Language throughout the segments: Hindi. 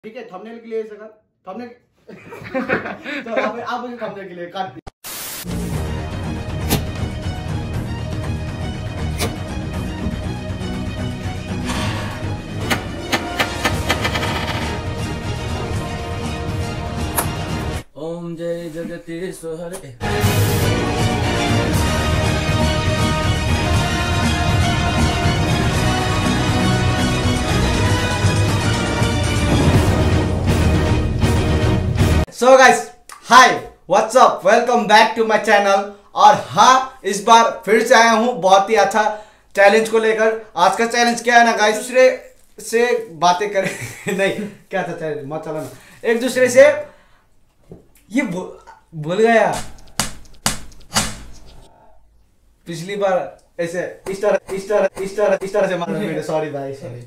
ठीक है, थंबनेल के लिए सका थंबनेल तो आप मुझे थंबनेल के लिए काट ओम जय जगदीश्वर हरे। So guys, hi what's up, welcome back to my channel. और हाँ, इस बार फिर से आया हूँ बहुत ही अच्छा चैलेंज को लेकर। आज का चैलेंज क्या है ना गाइस, दूसरे से बातें करें नहीं, क्या था चैलेंज, मत चला ना, एक दूसरे से ये भूल गया। पिछली बार ऐसे इस तरह से मारा मैंने, सॉरी भाई सॉरी।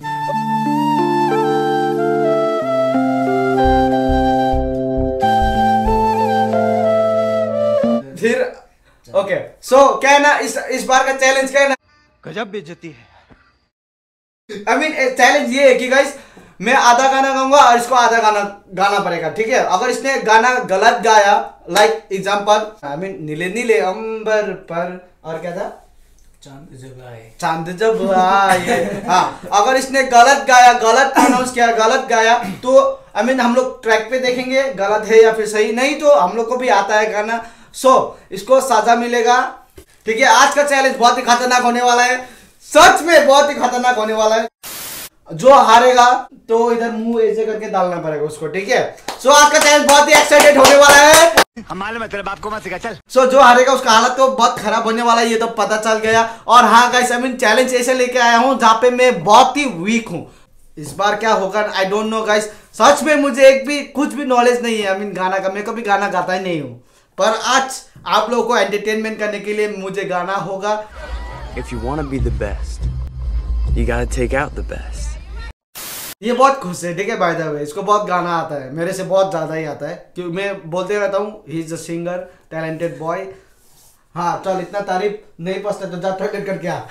फिर ओके, सो क्या है ना, इस बार का चैलेंज क्या है ना, गजब बेइज्जती है। आई मीन चैलेंज ये है कि गाइस, मैं आधा गाना गाऊंगा और इसको आधा गाना गाना पड़ेगा, ठीक है। अगर इसने गाना गलत गाया, लाइक एग्जांपल, आई मीन नीले नीले अंबर पर, और क्या था, चांद जब आए, चांद जब आए। हाँ, अगर इसने गलत गाया, गलत प्रोनाउंस किया, गलत गाया, तो आई मीन हम लोग ट्रैक पे देखेंगे गलत है या फिर सही। नहीं तो हम लोग को भी आता है गाना, सो इसको सजा मिलेगा, ठीक है। आज का चैलेंज बहुत ही खतरनाक होने वाला है, सच में बहुत ही खतरनाक होने वाला है। जो हारेगा तो इधर मुंह ऐसे करके डालना पड़ेगा उसको, ठीक है। सो आज का चैलेंज बहुत ही एक्साइटेड होने वाला है। हमारे मतलब आपको मत सिखा, चल। सो जो हारेगा उसका हालत तो बहुत खराब होने वाला है, ये तो पता चल गया। और हाँ गाइस, आई मीन चैलेंज ऐसे लेके आया हूँ जहाँ पे मैं बहुत ही वीक हूँ। इस बार क्या होगा आई डोंट नो गाइस, सच में मुझे एक भी कुछ भी नॉलेज नहीं है। आई मीन गाना का, मैं कभी गाना गाता ही नहीं हूँ, पर आज आप लोगों को एंटरटेनमेंट करने के लिए मुझे गाना होगा। If you want to be the best, you gotta take out the best. ये बहुत खुश है, ठीक है बाय द वे, इसको बहुत गाना आता है, मेरे से बहुत ज्यादा ही आता है, क्योंकि मैं बोलते रहता हूँ he is a singer, talented boy. हाँ चल, इतना तारीफ नहीं पसंद तो जा टॉयलेट करके आ।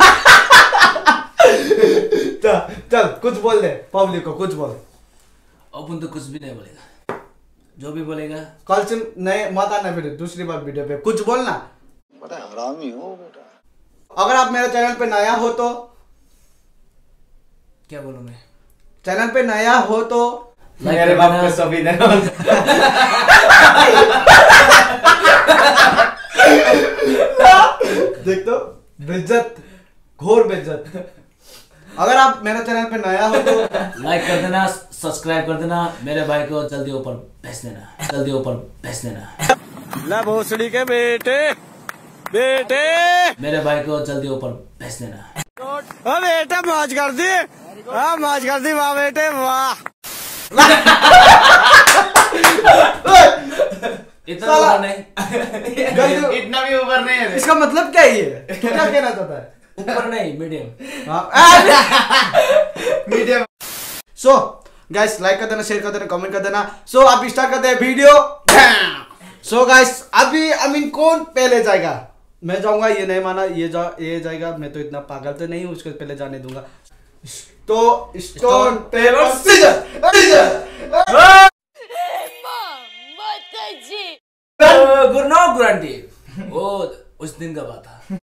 चल कुछ बोल दे पब्लिक को, कुछ बोल। अपन तो कुछ भी नहीं बोलेगा, जो भी बोलेगा कल से नहीं मत आना फिर दूसरी बार वीडियो पे, कुछ बोलना। बड़ा हरामी हो बेटा। अगर आप मेरे चैनल पे नया हो तो, क्या बोलूं मैं, चैनल पे नया हो तो Like मेरे बाप करना। पे सभी ने देख तो बेइज्जत, घोर बेइज्जत। अगर आप मेरे चैनल पे नया हो तो लाइक कर देना, सब्सक्राइब कर देना, मेरे भाई को जल्दी ऊपर भेज देना, जल्दी ऊपर भेज देना। ला भोसड़ी के बेटे, बेटे मेरे भाई को जल्दी ऊपर भेज देना। ओ बेटा मौज कर दी, हाँ मौज कर दी, वाह बेटे वाह। इतना ऊपर नहीं, इतना भी ऊपर नहीं है। इसका मतलब क्या है, ये क्या कहना चाहता है? ऊपर नहीं, medium. Medium. So guys, like कर देना, शेयर कर देना, कमेंट कर देना। सो अब स्टार्ट करते हैं वीडियो। सो गाइस, अभी आई मीन कौन पहले जाएगा? मैं जाऊंगा, ये नहीं माना, ये जाएगा। मैं तो इतना पागल तो नहीं हूँ, उसको पहले जाने दूंगा। तो स्टोन पेपर सीजर, गुरनो गुरांटी, वो उस दिन का बात था।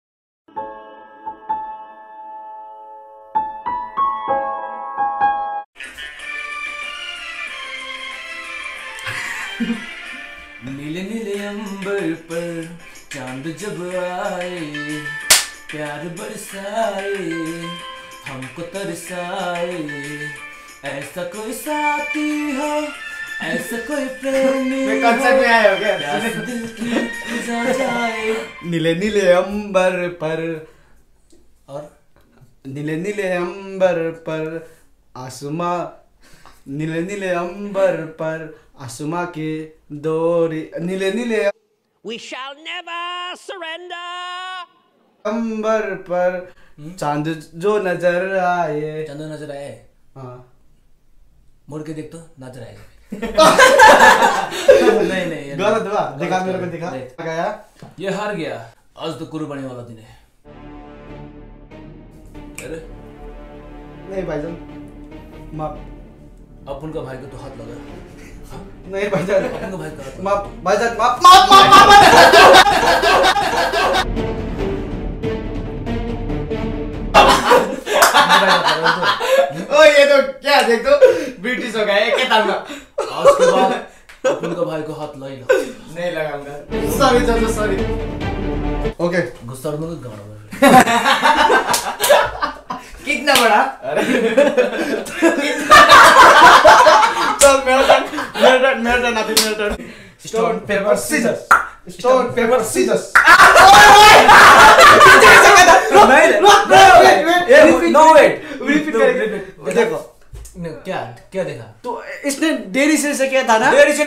नीले नीले अंबर पर चांद जब आए, प्यार बरसाए, हमको तरसाए, ऐसा कोई साथी हो, ऐसा कोई प्रेमी मैं कंसर्ट में आया हो क्या? प्यास दिल की जा जाए। नीले नीले अंबर पर, और नीले नीले अंबर पर आसमां, नीले नीले अंबर पर आसमां के डोरी, नीले नीले We shall never surrender. अंबर पर चांद जो नजर आए। चंदो नजर आए, हाँ मुड़ के देख तो नजर आएगा। नहीं नहीं, गलत हुआ, दिखा मेरे को, दिखा गया। ये हार गया, आज तो कुर्बानी वाला दिन है। अरे नहीं भाईजान, माफ। अपन का भाई को तो हाथ लगा। नहीं भाईजान, अपन का भाई का हाथ लगा। माफ भाईजान, माफ माफ माफ माफ। ओ ये तो क्या देख तो ब्रिटिश हो गया क्या ताल में। आज के बाद अपन का भाई को हाथ लाई ना। नहीं लगाऊंगा। सॉरी चाचा सॉरी। ओके गुस्सा में गाना बजा। कितना बड़ा? चल मेरा टर्न अभी मेरा turn. Stone paper scissors, stone paper scissors. No wait. Repeat करेंगे। देखो क्या क्या देखा? तो इसने देरी से किया था ना? देरी से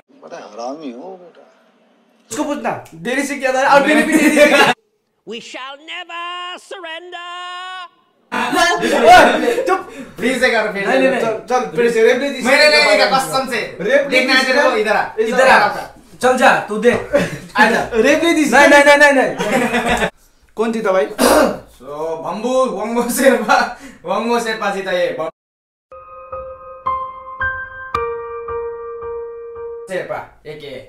उसको पूछना देरी से किया था और मैंने भी देरी से किया। We shall never surrender. चुप। फिर से कर फिर। नहीं। चल फिर से रेप नहीं दी। मैंने नहीं देखा कसम से। रेप देखना है तेरे को इधर आ। इधर आ। चल जा तू देख। आजा। रेप नहीं दी। नहीं। कौन जीता भाई? सो वंगो शेरपा जीता ये। शेरपा एक ये।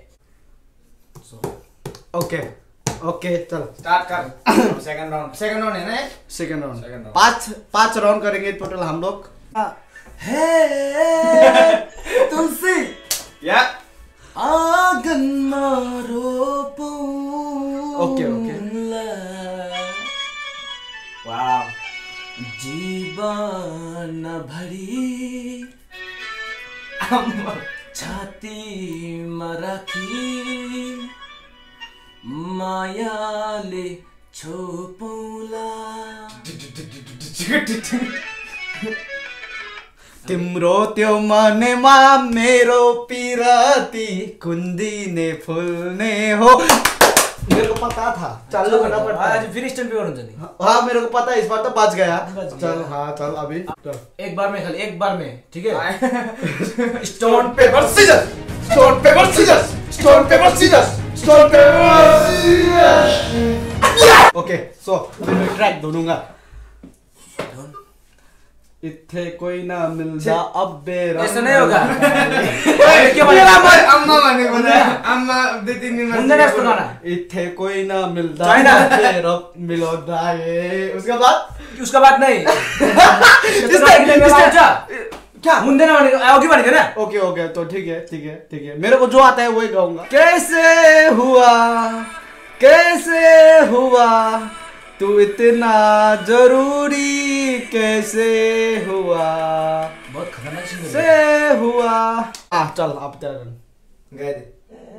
ओके चल स्टार्ट कर। सेकंड राउंड है ना? Second round Second round. पांच राउंड करेंगे टोटल हम लोग। तुलसी या आंगन मारो ओके वाव जीवन भरी छाती मराखी मायाले छोपौला तिम्रो त्यो मनमा मेरो पिरती कुन्दिने फुल्ने हो। मेरे को पता था। चालू करना पड़ता है। आज फिर स्टैंड पे और नहीं। हाँ मेरे को पता है इस बार तो बच गया। बच चल गया। हाँ चल अभी चल। एक बार में खाली एक बार में ठीक है। Stone paper scissors, stone paper scissors, stone paper scissors, stone paper scissors. Okay so मैं ट्रैक ढूंढूंगा। इत्थे कोई ना मिलता अब बेरा। ऐसा नहीं होगा। अम्मा माने बोला अम्मा 2-3 दिन मुंडे ने इसको गाना। इत्थे कोई ना मिलता चाइना। बेरा मिलोदा ये। उसके बाद नहीं क्या मुंडे ना आओगी बनेगा ना। ओके तो ठीक है मेरे को जो आता है वही गाऊंगा। कैसे हुआ तू इतना जरूरी कैसे हुआ बहुत खतरनाक सिंगर से हुआ। चल अब तेरा गए थे।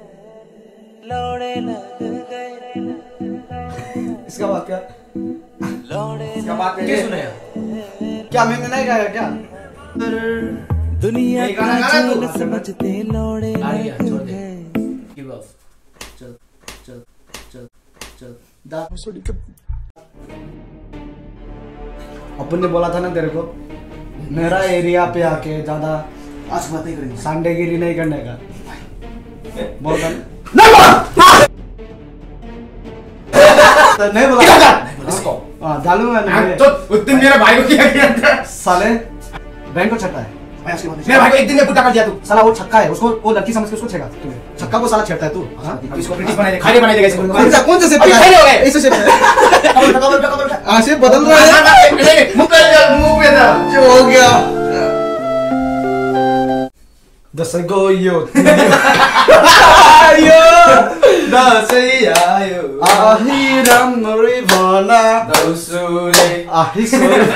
इसका बात क्या? इसका बात क्या सुना यार? क्या मैंने नहीं गाया क्या? दुनिया का झोल समझते लौड़े आ गया छोड़ दे गिव अप चल अपन ने बोला था ना तेरे को मेरा एरिया पे आके ज्यादा आज बात नहीं करेंगे सांडेगिरी नहीं करने का। बोल नहीं बोला इसको डालूंगा तो उस दिन मेरे भाई को क्या किया था? साले बैंक को छक्का है। मेरे भाई को एक दिन में पुटा कर दिया तू। साला वो छक्का है उसको वो लड़की समझ के उसको छेगा तूने। छक्का को साला छेड़ता है तू। अब इसको ब्रिटिश बनाई दे खाली बनाई देगा इसको। कौन से अभी खड़े हो गए। ऐसे शेप शेप बदल रहा है। मुंह पे था जो हो गया दस गो यो आयो आहिरम रिवाना दौसुरे आहि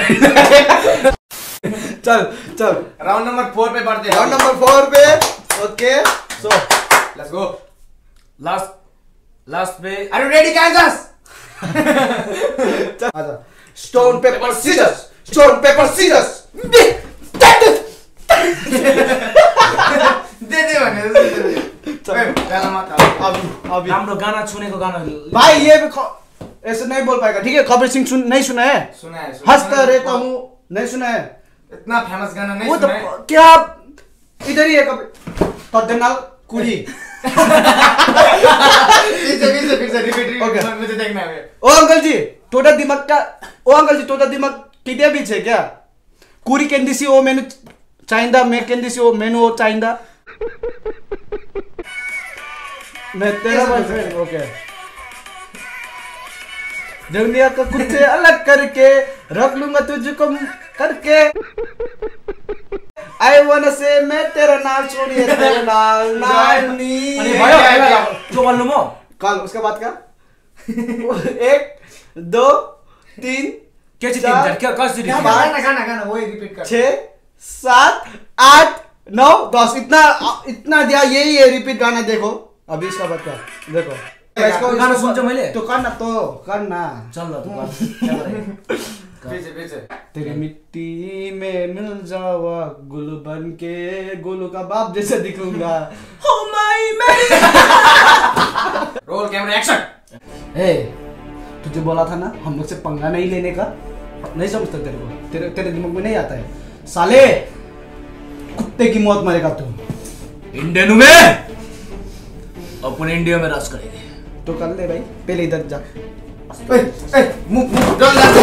चल राउंड नंबर 4 पे बढ़ते हैं। राउंड नंबर 4 पे okay so let's go. Last पे आर यू रेडी कांजास? आजा स्टोन पेपर सीजर्स दे भने गाना मत अभी राम्रो गाना सुनेको गाना भाई ये भी ऐसे नहीं बोल पाएगा ठीक है। कबीर सिंह नहीं सुना है? सुना है हंसता रहता हूँ नहीं सुना है? इतना फेमस गाना नहीं वो तो सुना है। क्या इधर ही है कभी तद्दनाल कुड़ी। फिर से रिपीट Okay. मुझे देखना है। ओ अंकल जी टोटा दिमाग टीटिया बीच है क्या? कुरी केंदी सी ओ मैंने चाहिंदा मैं कहती सी वो मैनू वो चाहिंदा मैं तेरा बॉयफ्रेंड ओके दुनिया को खुद से अलग करके रख लूंगा तुझको करके आई वांना से मैं तेरा नाम छोड़िए तेरा नाम नानी Coba lu mau? कल उसके बाद का 1 2 3 क्या चीज तीन क्या कौन सी गाना गाना गाना वही रिपीट कर 6 7 8 9 10 इतना दिया यही है रिपीट गाना देखो अभी इसका बाद का देखो इसको गाना सुनছো मैले तो करना चल ल तू कर पीछे पीछे तेरी मिट्टी में मिल जावा गुल बन के गोलू का बाप जैसे दिखूंगा हो माई मेरी रोल कैमरा एक्शन ए तुझे बोला था ना हम लोग से पंगा नहीं लेने का नहीं समझता तेरे को तेरे दिमाग में नहीं आता है साले कुत्ते की मौत मरेगा तू इंडियन में अपन इंडिया में राज करेंगे तो कर ले भाई पहले इधर जा मुंह डोल जा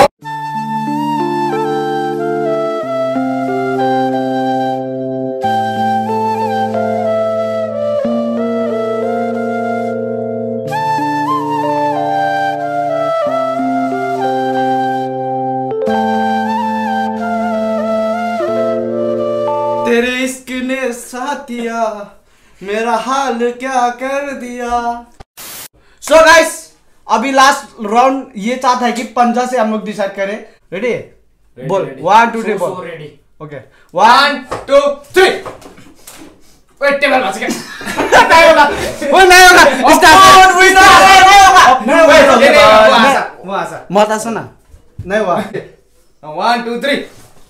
तेरे इश्क ने साथिया मेरा हाल क्या कर दिया सो गाइस अभी लास्ट राउंड ये चाहता है कि पंजा से हम लोग डिसाइड करें रेडी बोल 1 2 3 बोल रेडी ओके 1 2 3 वेट टेबल बच गया नहीं होगा वो नहीं होगा स्टार्ट नहीं होगा वो आसा मत आसा ना नहीं हुआ 1 2 3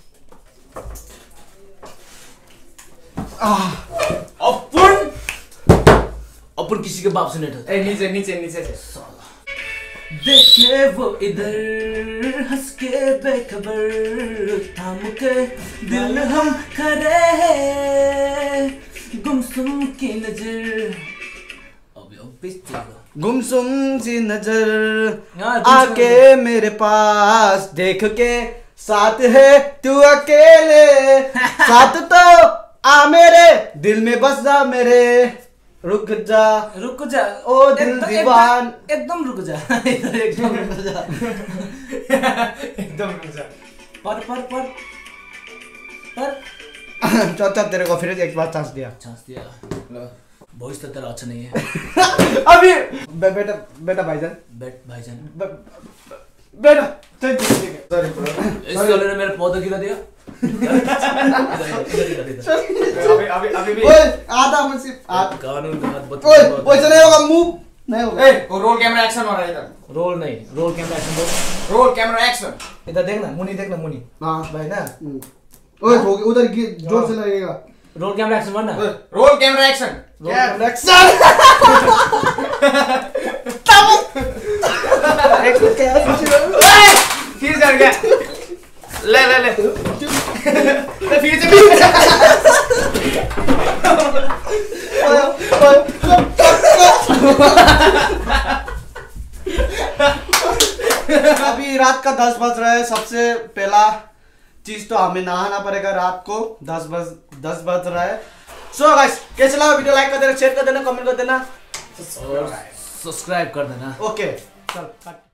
अपन किसी के बाप से नहीं डरते ए नीचे नीचे नीचे से देखे वो इधर हंस के बेखबर थाम के दिल हम खड़े हैं गुमसुम की नजर अभी गुमसुम सी नजर हाँ, गुमसुम आके मेरे पास देख के साथ है तू अकेले साथ तो आ मेरे दिल में बस जा मेरे रुक जा ओ दिल दीवान एकदम रुक जा एकदम रुक जा एकदम रुक जा पर चल चल तेरे को फिर एक बार चांस दिया लो वॉइस तो तेरा अच्छा नहीं है अभी बेटा भाईजान भाईजान बेटा सॉरी इस साले ने मेरे पौधे गिरा दिया अभी भी ओए आधा मुझसे कानून का हाथ बता ओए चले होगा मुंह नहीं होगा ए वो रोल कैमरा एक्शन हो रहा है इधर रोल नहीं रोल कैमरा एक्शन बोल रोल कैमरा एक्शन इधर देखना मुनी देखना मुनी हाँ भाई ना ओए उधर जोर से लगेगा रोल कैमरा एक्शन बोल ना रोल कैमरा एक्शन फिर चढ़ गया ले फिर से अभी रात का 10 बज रहा है सबसे पहला चीज तो हमें नहाना पड़ेगा रात को 10 बज रहा है सो गाइस कैसा लगा वीडियो लाइक कर देना शेयर कर देना कमेंट कर देना सब्सक्राइब कर देना ओके चल